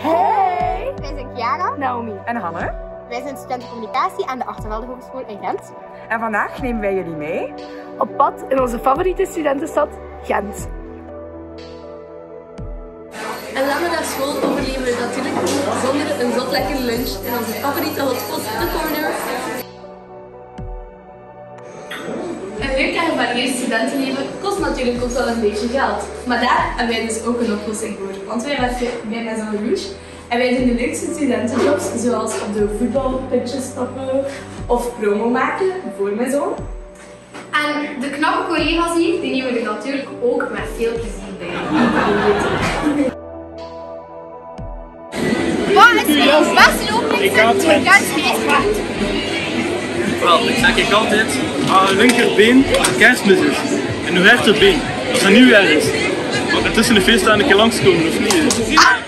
Hey! Wij zijn Chiara, Naomi en Hanne. wij zijn studenten communicatie aan de Achtervelde Hogeschool in Gent. En vandaag nemen wij jullie mee op pad in onze favoriete studentenstad, Gent. Een lange dag school overleven we natuurlijk zonder een zot lekkere lunch in onze favoriete hotspot, The Corner. Een leuk en gevarieerd studentenleven kost natuurlijk ook wel een beetje geld. Maar daar hebben wij dus ook een oplossing voor. Want wij bij Maison Rouge en wij doen de leukste studentenjobs, zoals op de voetbalpitches stappen of promo maken voor Maison. En de knappe collega's hier, die nemen er natuurlijk ook met veel plezier bij. Wat is de beste opening van het Gentse feestmaand? Wel, ik zeg altijd, aan je linkerbeen kerstmis is en uw rechterbeen, als het nieuwjaar is. Want tussen de feesten een keer langskomen, of niet?